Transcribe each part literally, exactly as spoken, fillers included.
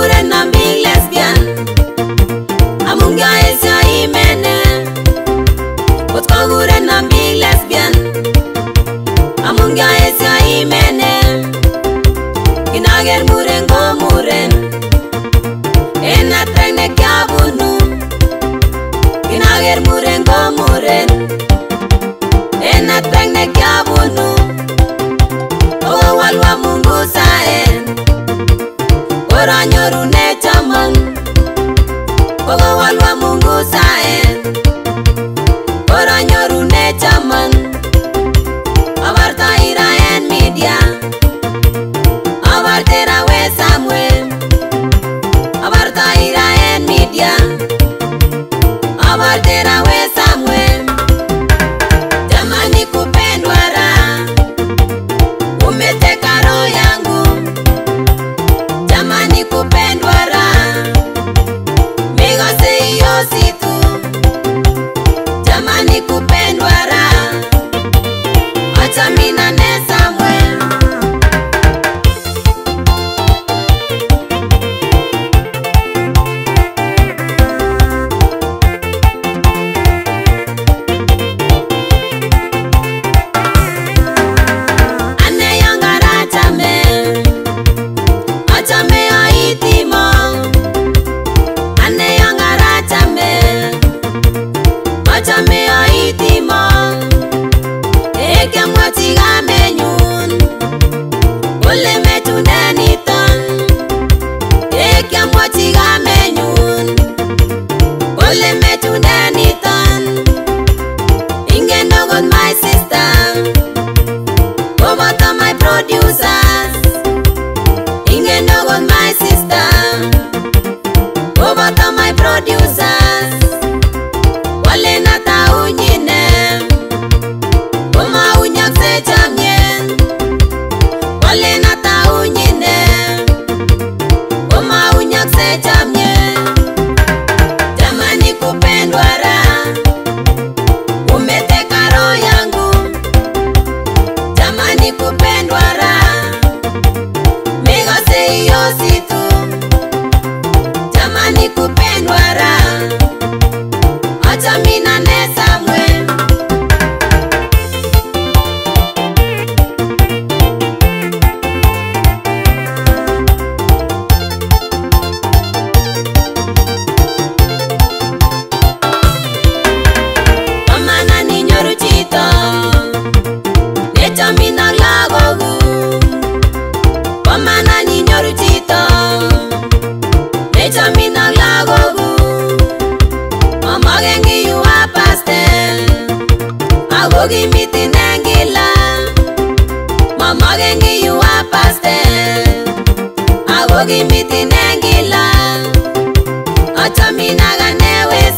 koguren na big lesbian amunga esya imene kot koguren na big lesbian amunga esya imene kinager muren go muren en atragne kyabunu kinager muren go muren en atragne kyabunu ogo walwa mungu saen ora nyoru ne chaman ogo walwa mungu saen ora nyoru ne chaman abarta ira en media abartera we Samuel abarta ira en media abartera we Samuel jamani kupendwa ra umeteka roho yangu jamani kupendwa ra migose iyo situ jamani kupendwa ra acha mina ne Samuel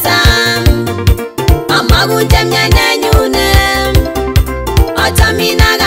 Mina